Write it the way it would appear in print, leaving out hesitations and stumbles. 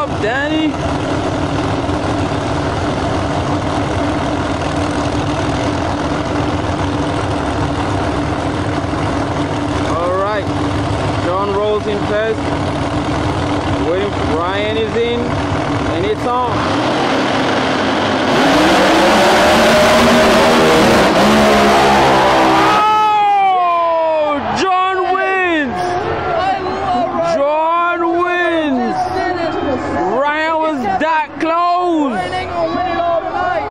up, Danny? All right, John rolls in first. Waiting for Ryan is in, and it's on.